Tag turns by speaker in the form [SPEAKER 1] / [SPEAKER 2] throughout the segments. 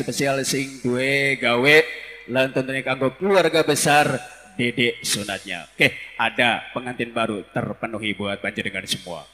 [SPEAKER 1] spesial sing duwe gawe lan tentunya kanggo keluarga besar Dedek sunatnya. Oke, ada pengantin baru terpenuhi buat panjenengan semua.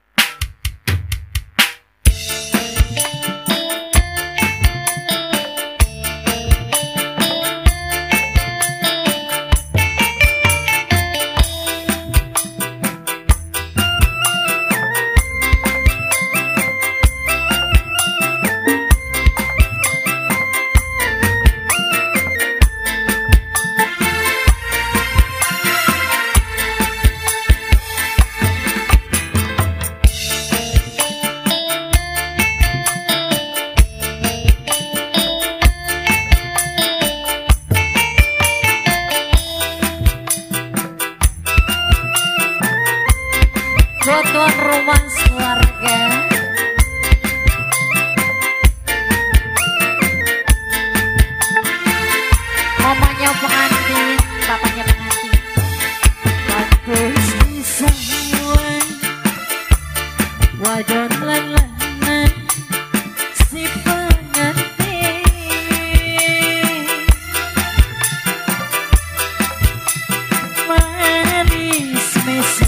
[SPEAKER 2] Tuan rumah keluarga mamanya pengantin, bapaknya pengantin. Bagus semua wadon lalanan si pengantin manis mesem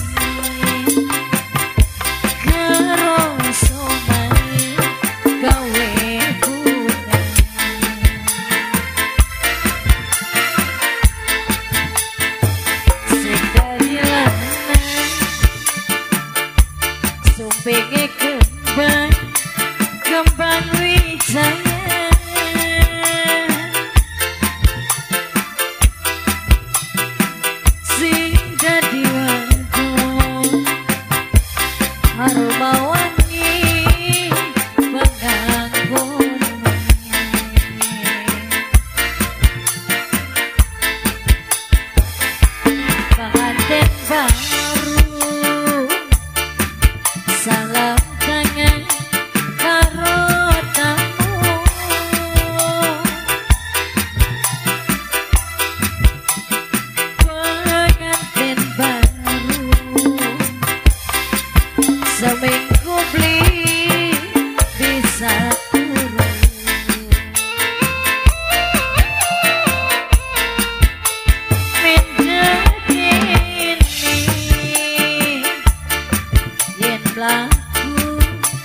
[SPEAKER 2] pengen kembang wijaya sing dadi warga aroma wangi mengganggu pengantin baru salam tangan karo tamu pengantin baru seminggu beli bisa turun menjadi yen lagu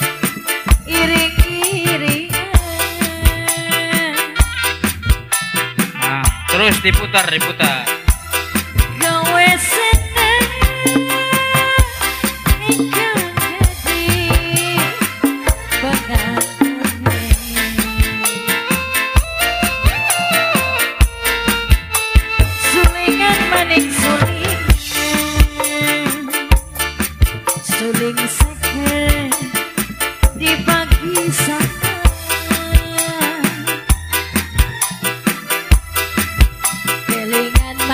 [SPEAKER 2] iring-iringan.
[SPEAKER 3] Nah, terus diputar.
[SPEAKER 2] Gawe seneng ingkang jadi pengantin. Sulingan maning suling seger di pagi sana kelingan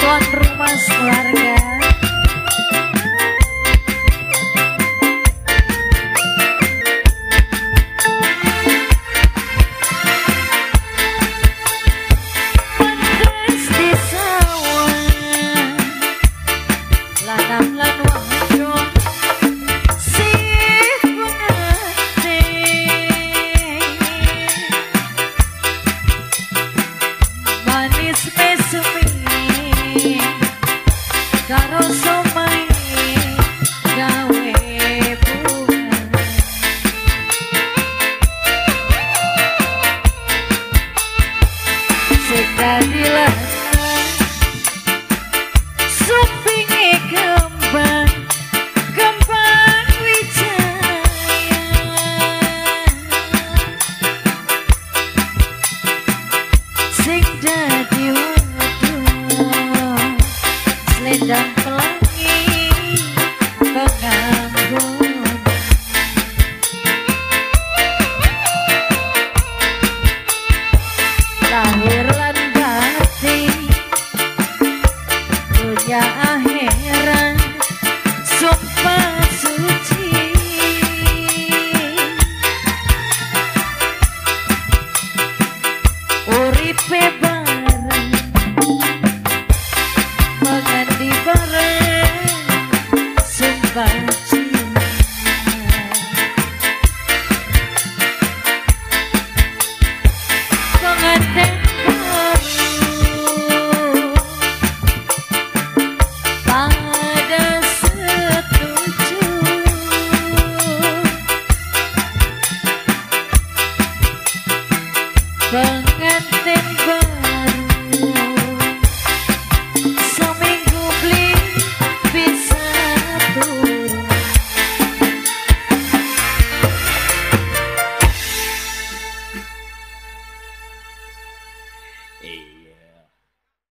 [SPEAKER 2] tuan rumah keluarga. Pantes di sawah lanang lan wadon si pengantin manis mesumi karo somai gawe bunga sing dadi lanang supinge kembang kembang wijaya sing dadi wadon selendang pelangi penganggun lahir lan batin dunia akhir